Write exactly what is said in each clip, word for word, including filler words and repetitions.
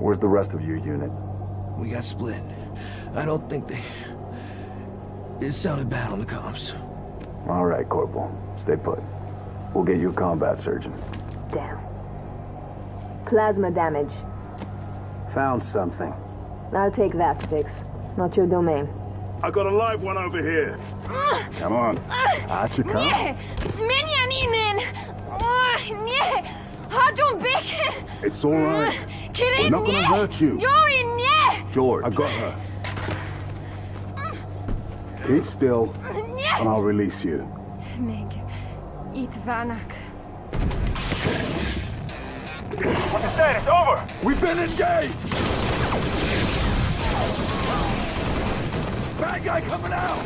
Where's the rest of your unit? We got split. I don't think they... It sounded bad on the comms. All right, Corporal. Stay put. We'll get you a combat surgeon. Damn. Plasma damage. Found something. I'll take that, Six. Not your domain. I got a live one over here. Come on. Out you come. Nie! Menianinen! Nie! Chodź biegę! It's all right. We're not gonna hurt you. Joey, nie! George. I got her. Keep still, and I'll release you. Meg, eat Vanak. What's the status? Over! We've been engaged! Bad guy coming out!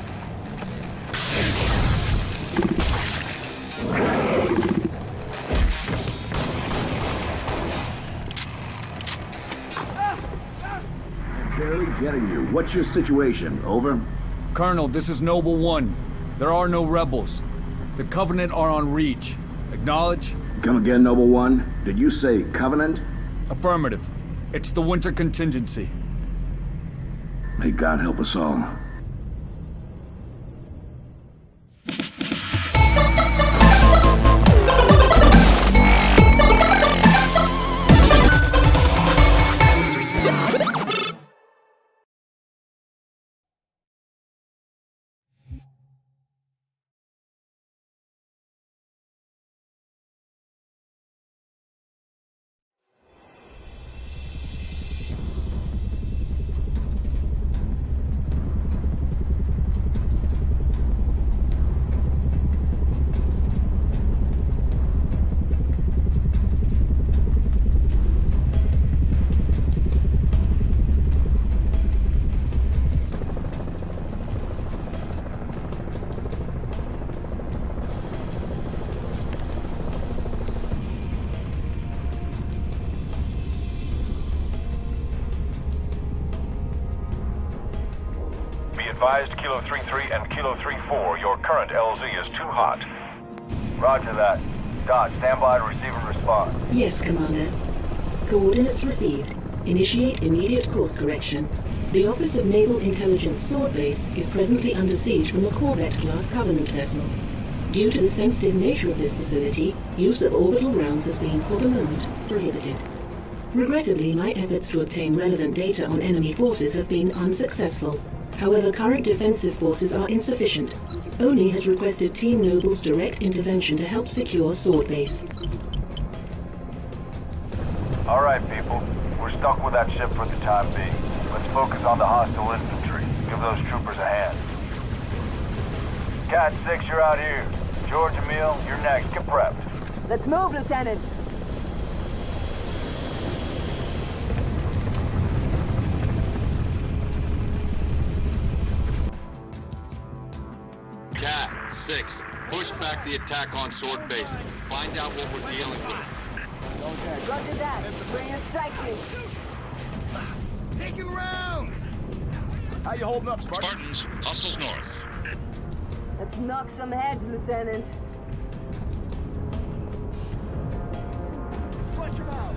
I'm barely getting you. What's your situation? Over? Colonel, this is Noble One. There are no rebels. The Covenant are on Reach. Acknowledge? Come again, Noble One. Did you say Covenant? Affirmative. It's the winter contingency. May God help us all. Advised Kilo three three and Kilo three four, your current L Z is too hot. Roger that. Dodge, stand by to receive and respond. Yes, Commander. Coordinates received. Initiate immediate course correction. The Office of Naval Intelligence Sword Base is presently under siege from a Corvette-class Covenant vessel. Due to the sensitive nature of this facility, use of orbital rounds has been, for the moment, prohibited. Regrettably, my efforts to obtain relevant data on enemy forces have been unsuccessful. However, current defensive forces are insufficient. ONI has requested Team Noble's direct intervention to help secure Sword Base. All right, people. We're stuck with that ship for the time being. Let's focus on the hostile infantry. Give those troopers a hand. Cat six, you're out here. George, Emil, you're next. Get prepped. Let's move, Lieutenant. Cat six, push back the attack on Sword Base. Find out what we're dealing with. Roger that. Bring your strike team. Taking rounds! How you holding up, Spartan? Spartans, hostiles north. Let's knock some heads, Lieutenant. Flush them out!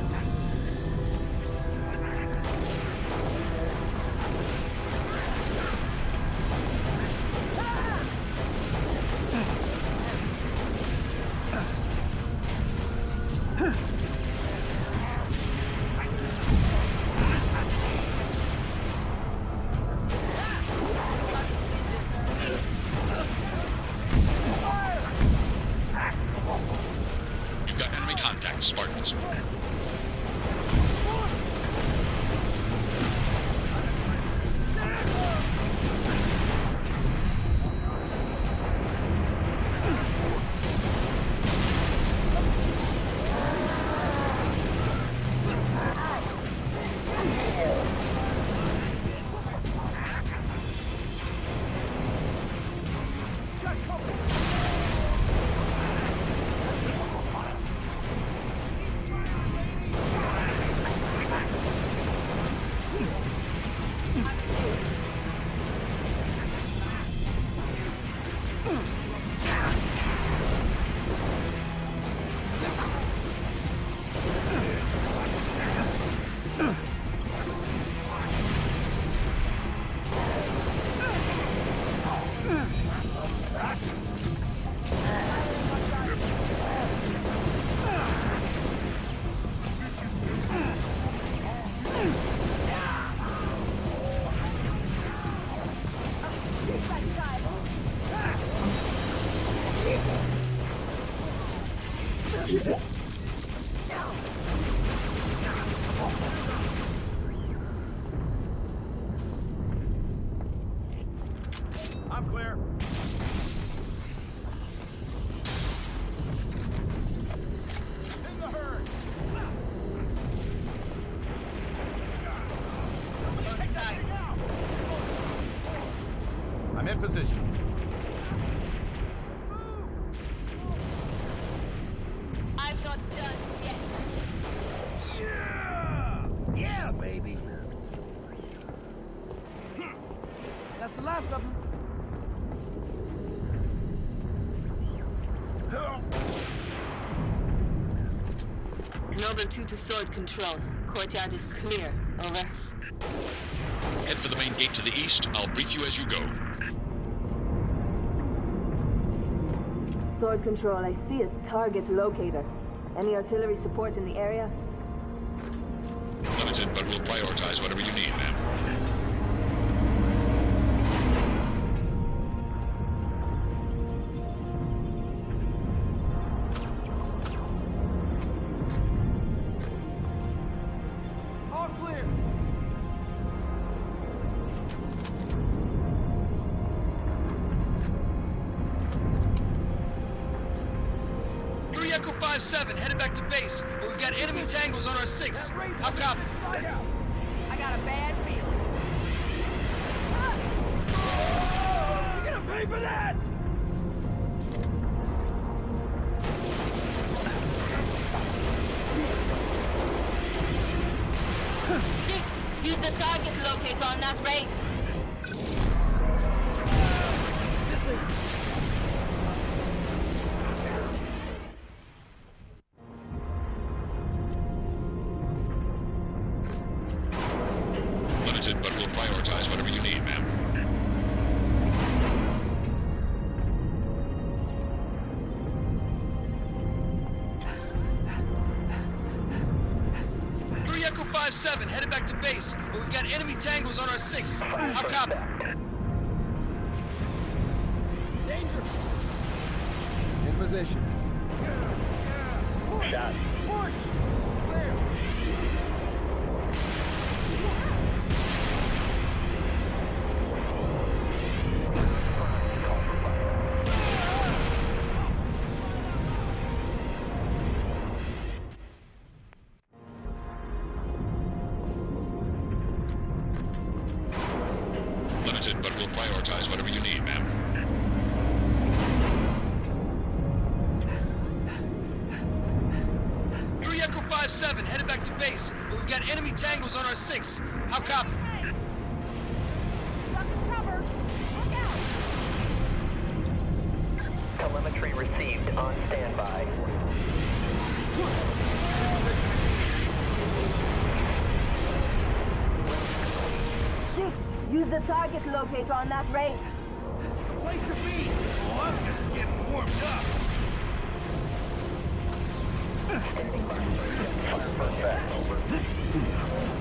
Spartans. I'm clear. In the herd. I'm in position. I'm not done yet. Yeah! Yeah, baby! That's the last of them. Noble two to sword control. Courtyard is clear. Over. Head for the main gate to the east. I'll brief you as you go. Sword control, I see a target locator. Any artillery support in the area? Limited, but we'll prioritize whatever you need, ma'am. All clear. three Echo five seven, headed back to base, but we've got enemy tangles on our six. How copy? I got a bad feeling. You're gonna pay for that! Six, use the target locator on that race. Listen. Limited, but we'll prioritize whatever you need, ma'am. three Echo five seven, headed back to base, but we've got enemy tangles on our six. How copy? Danger! In position. Shot. Push! Clear. Limited, but we'll prioritize whatever you need, ma'am. three Echo five seven, headed back to base, but we've got enemy tangles on our six. How copy? Telemetry received on standby. Six, use the target locator on that race. Place to be! Oh, I'm just getting warmed up. Standing by. Fire for effect. Over.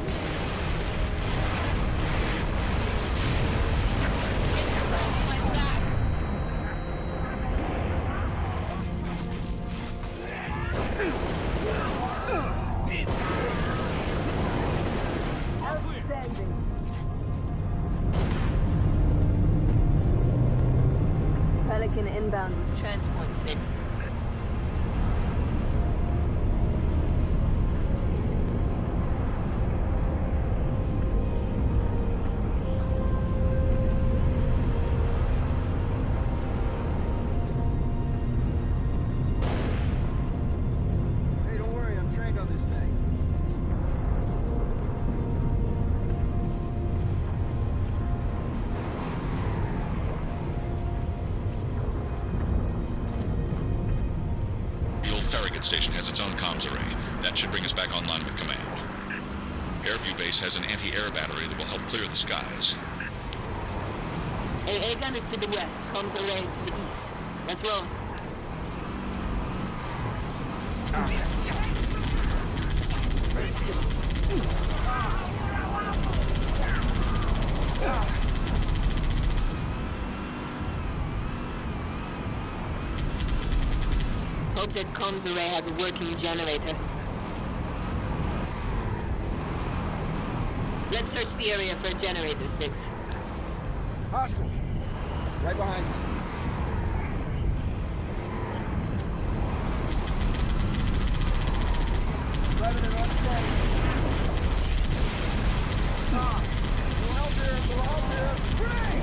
Outstanding. Pelican inbound with transport six. Hey, don't worry, I'm trained on this thing. The old Farragut station has its own comms array. That should bring us back online with command. Airview Base has an anti-air battery that will help clear the skies. A A gun is to the west, comms array is to the east. Let's roll. Hope that comms array has a working generator. Let's search the area for a generator, Six. Hostiles. Right behind you. Revenant on stage. Ah! Little help here, little help here. Grenade!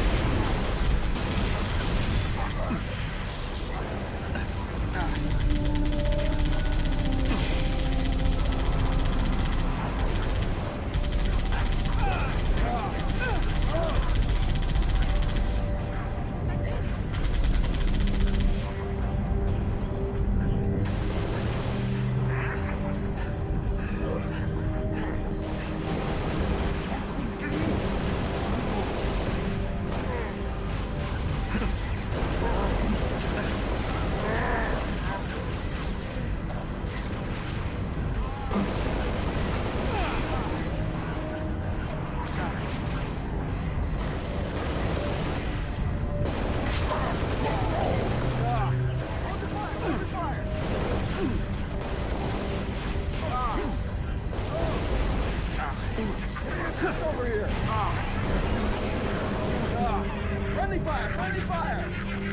Just over here. Ah. Ah. Friendly fire! Friendly fire!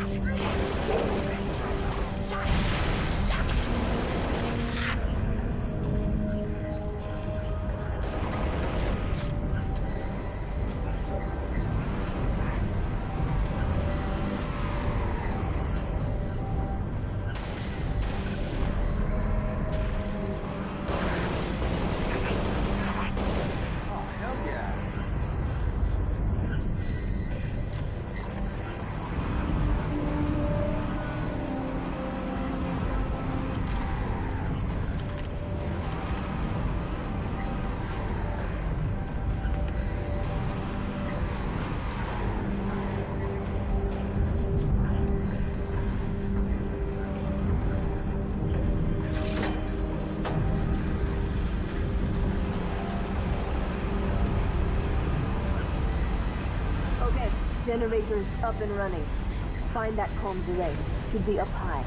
Generator is up and running. Find that comms array. Should be up high.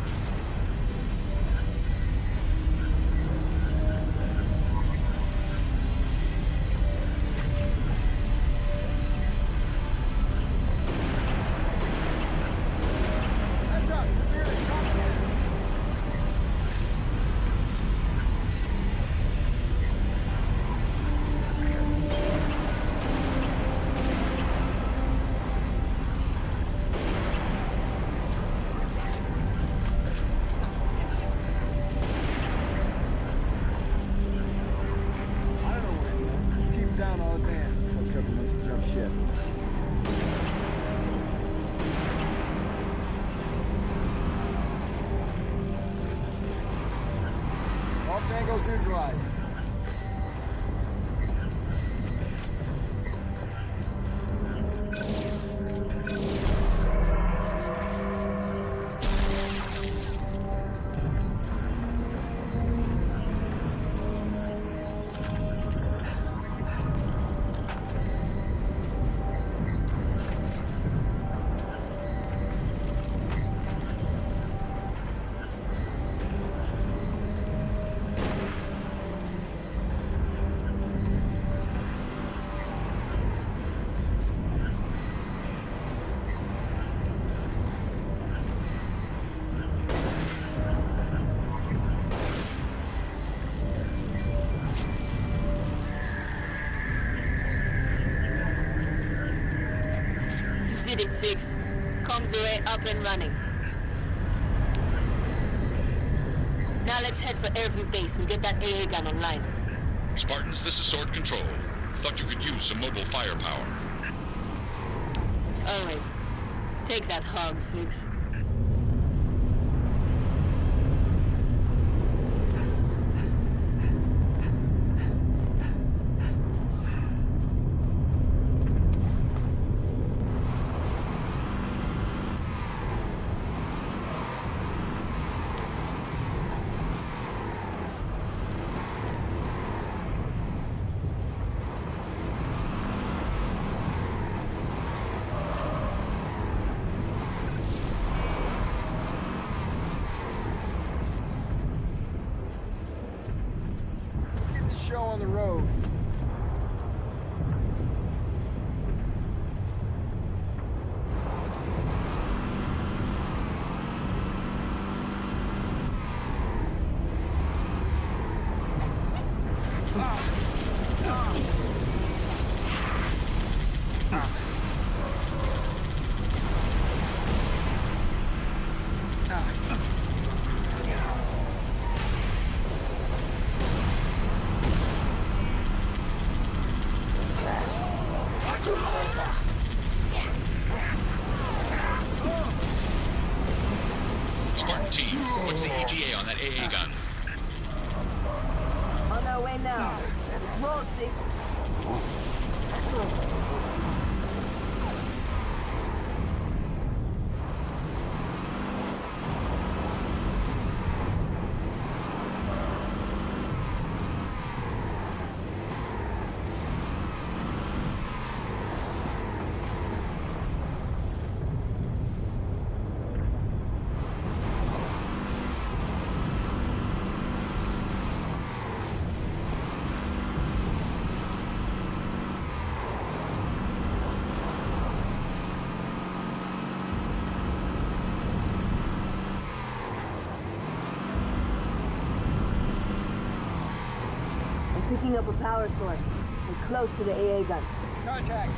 Tango's neutralized. Did it, Six. Comms array up and running. Now let's head for Airview Base and get that A A gun online. Spartans, this is Sword Control. Thought you could use some mobile firepower. Always. Take that hog, Six. on the road. Spartan team, what's the E T A on that A A gun? On our way now. Roll six. Picking up a power source. We're close to the A A gun. Contact!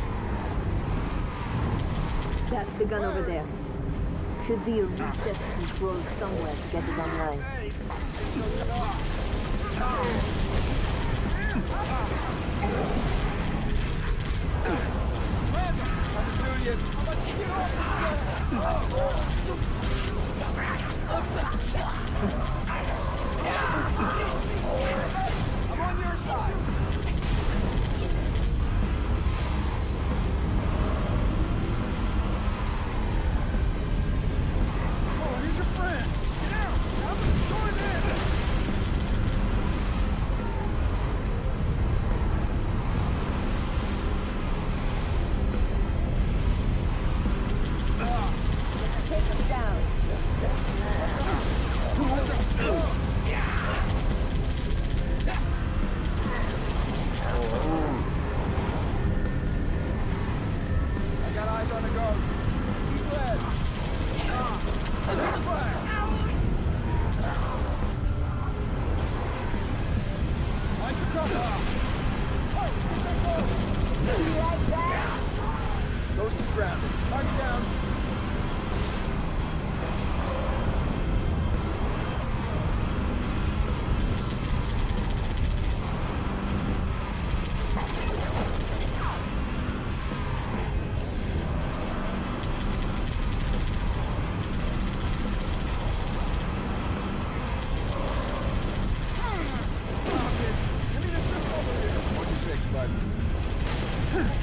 That's the gun over there. Should be a reset control somewhere to get it online. I'm on your side. Oh, here's your friend. Get out. I'm gonna join in. Take him down. I got eyes on the ghost. Keep led. Open fire. Lights are coming. You like that? Ghost is grounded. Target down. Give me the system over here. What do you say, Spartan?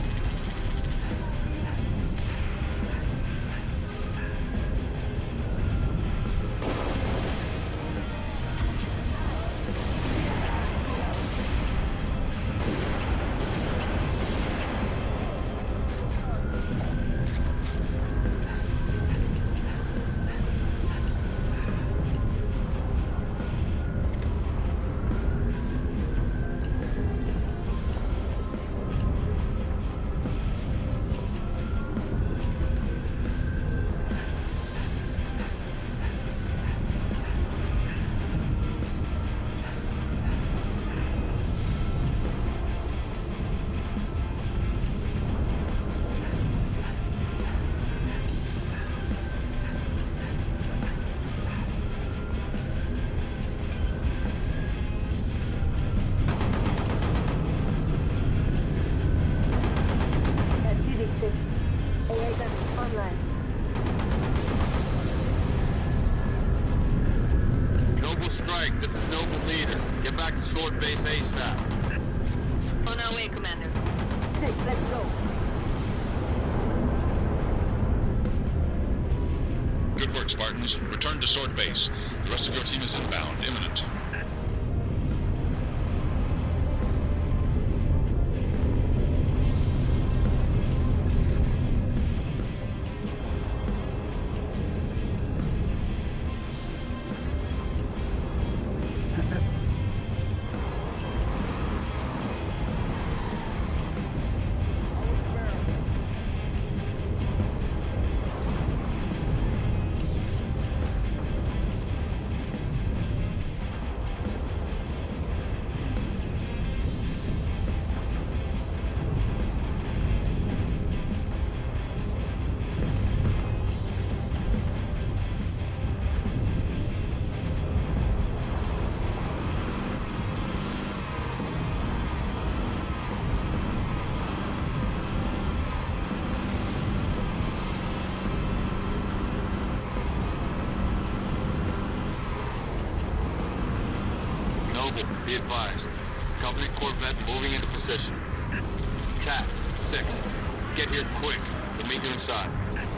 Sword base ASAP. On our way, Commander. Six, let's go. Good work, Spartans. Return to Sword Base. The rest of your team is inbound, imminent. Noble, be advised. Covenant Corvette moving into position. Cat, six, get here quick. We'll meet you inside.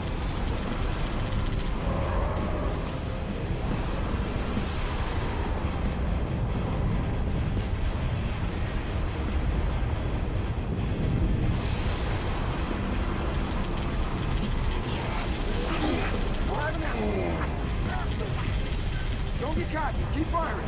Don't get cocky. Keep firing.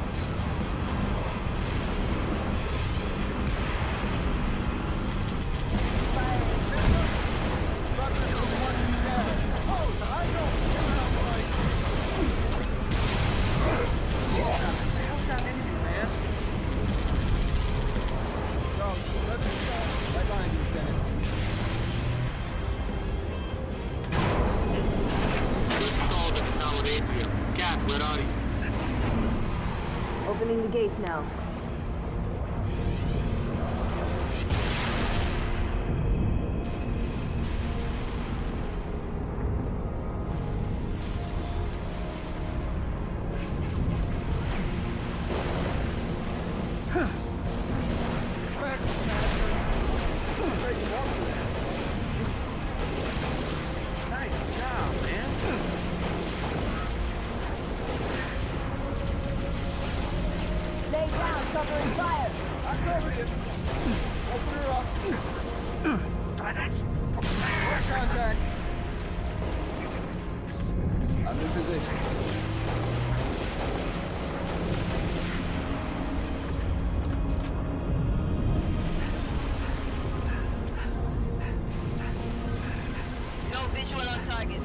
Opening the gates now. Nice job, man. Lay down, covering fire. I cover you. Open her up. First contact. I'm in position. No visual on target.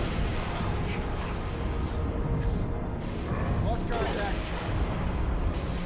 Lost contact.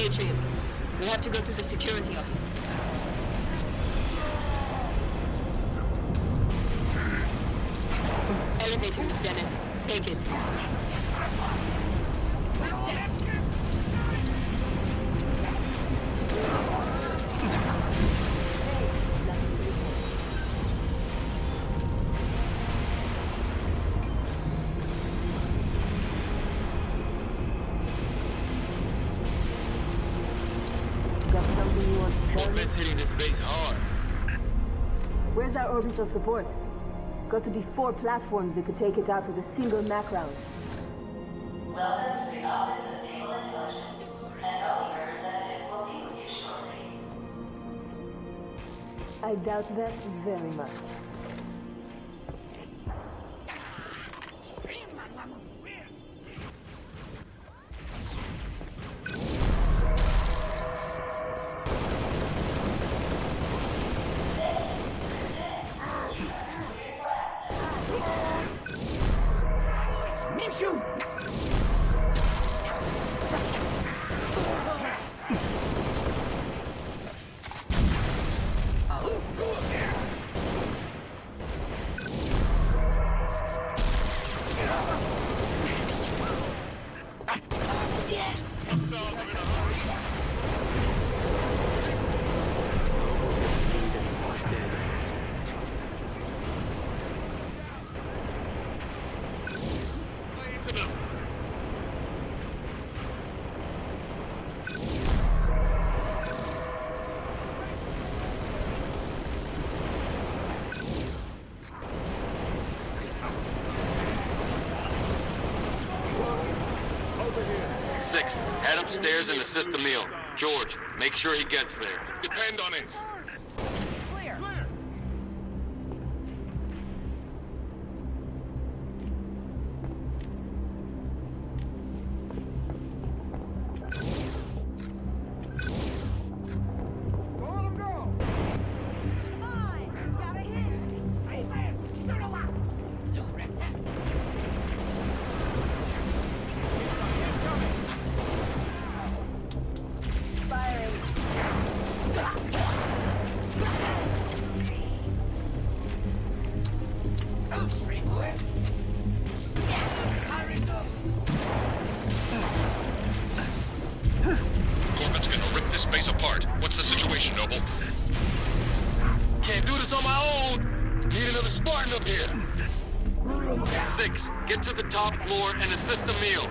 atrium. We have to go through the security office. Elevator, Lieutenant. Take it. Corvette's hitting this base hard. Where's our orbital support? Got to be four platforms that could take it out with a single Mac round. Welcome to the Office of Naval Intelligence. An O E representative will be with you shortly. I doubt that very much. Six, head upstairs and assist Emil. George, make sure he gets there. Depend on it. Clear. Corvette's gonna rip this base apart. What's the situation, Noble? Can't do this on my own. Need another Spartan up here. Six, get to the top floor and assist Emil.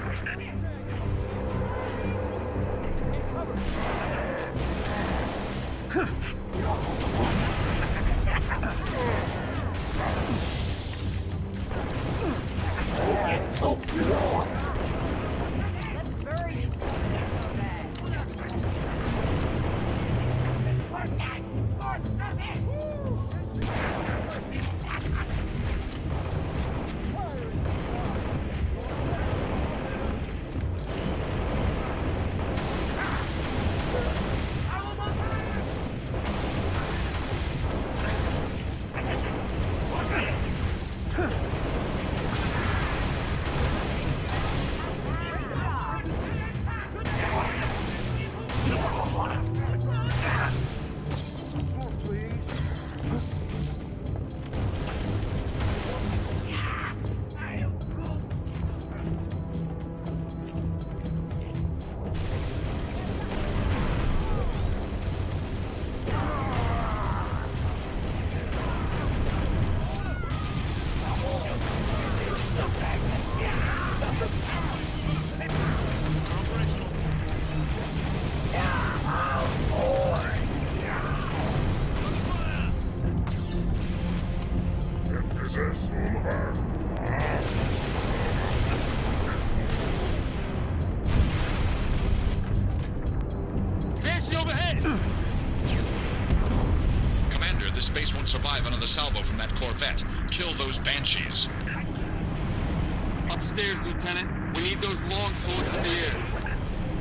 Commander, this base won't survive another salvo from that Corvette. Kill those Banshees. Upstairs, Lieutenant. We need those long swords in the air.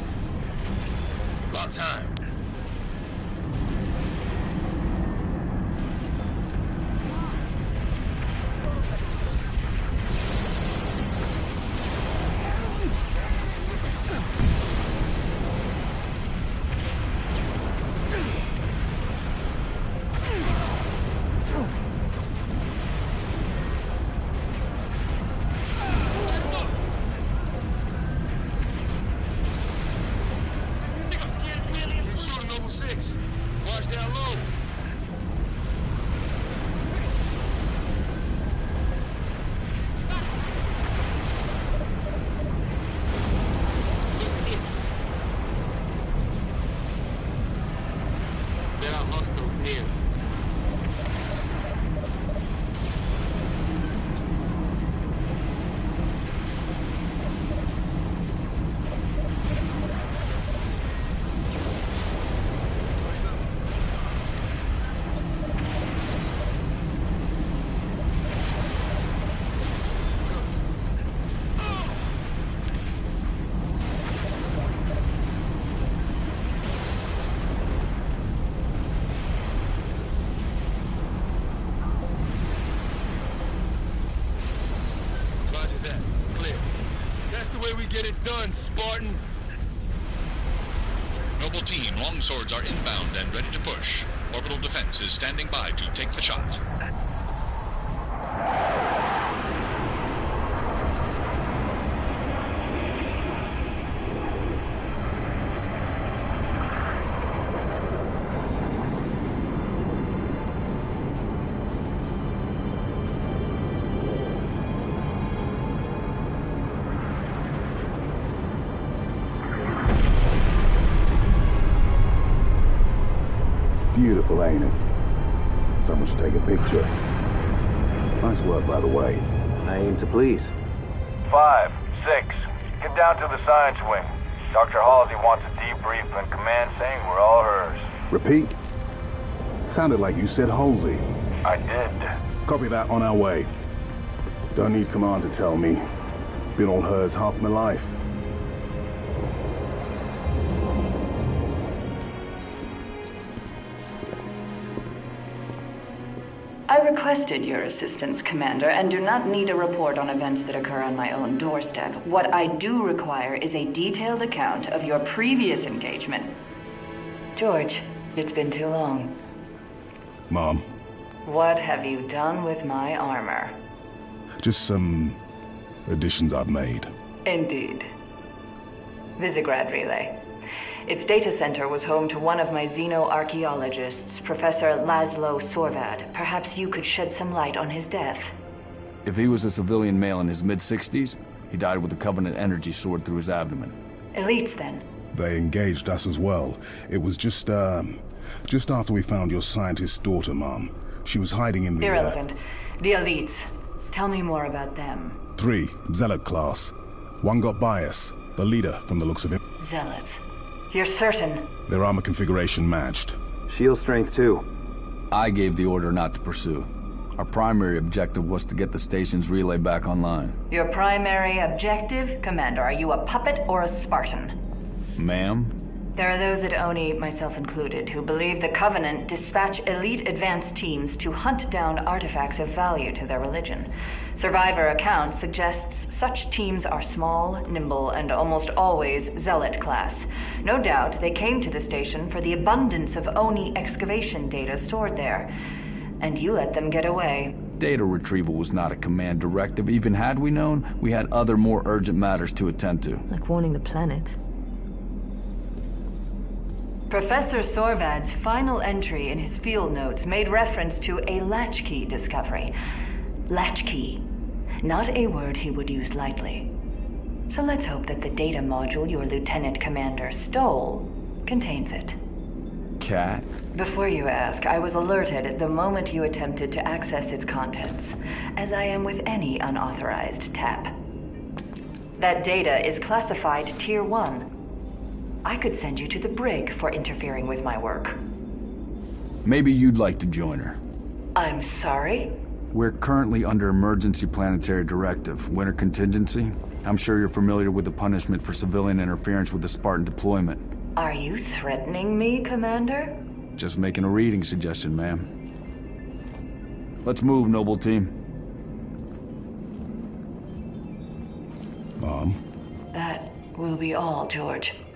About time. it done, Spartan! Noble team, longswords are inbound and ready to push. Orbital defense is standing by to take the shot. Beautiful, ain't it? Someone should take a picture. Nice work, by the way. I aim to please. Five, six, get down to the science wing. Doctor Halsey wants a debrief and command saying we're all hers. Repeat? Sounded like you said Halsey. I did. Copy that, on our way. Don't need command to tell me. Been all hers half my life. I requested your assistance, Commander, and do not need a report on events that occur on my own doorstep. What I do require is a detailed account of your previous engagement. George, it's been too long. Mom. What have you done with my armor? Just some additions I've made. Indeed. Visegrad Relay. Its data center was home to one of my xenoarchaeologists, Professor Laszlo Sorvad. Perhaps you could shed some light on his death. If he was a civilian male in his mid-sixties, he died with a Covenant energy sword through his abdomen. Elites, then? They engaged us as well. It was just, um, just after we found your scientist's daughter, Mom. She was hiding in the... Irrelevant. The Elites. Tell me more about them. Three, Zealot class. One got by us. The leader, from the looks of him. Zealots. You're certain? Their armor configuration matched. Shield strength, too. I gave the order not to pursue. Our primary objective was to get the station's relay back online. Your primary objective? Commander, are you a puppet or a Spartan? Ma'am? There are those at Oni, myself included, who believe the Covenant dispatch elite advance teams to hunt down artifacts of value to their religion. Survivor accounts suggests such teams are small, nimble, and almost always Zealot class. No doubt they came to the station for the abundance of Oni excavation data stored there. And you let them get away. Data retrieval was not a command directive. Even had we known, we had other more urgent matters to attend to. Like warning the planet. Professor Sorvad's final entry in his field notes made reference to a latchkey discovery. Latchkey. Not a word he would use lightly. So let's hope that the data module your Lieutenant Commander stole contains it. Cat? Before you ask, I was alerted the moment you attempted to access its contents, as I am with any unauthorized tap. That data is classified Tier one. I could send you to the brig for interfering with my work. Maybe you'd like to join her. I'm sorry? We're currently under emergency planetary directive, winter contingency. I'm sure you're familiar with the punishment for civilian interference with the Spartan deployment. Are you threatening me, Commander? Just making a reading suggestion, ma'am. Let's move, Noble Team. Mom? That will be all, George.